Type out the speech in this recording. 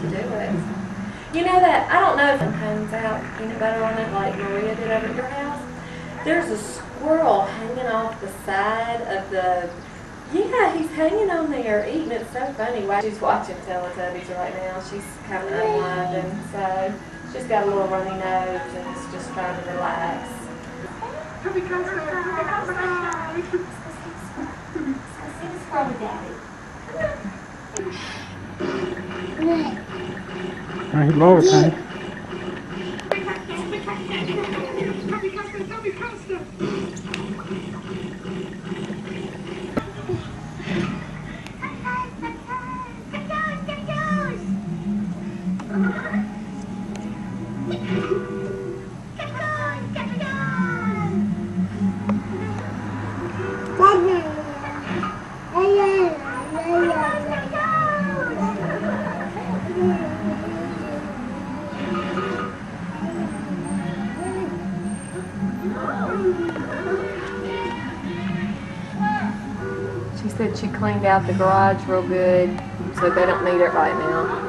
to do it. You know that, I don't know if it comes out peanut butter on it like Maria did over at your house. There's a squirrel hanging off the side of the, yeah, he's hanging on there eating. It's so funny. She's watching Teletubbies right now. She's kind of unwinding, so she's got a little runny nose and is just trying to relax. He loves it. She said she cleaned out the garage real good, so they don't need it right now.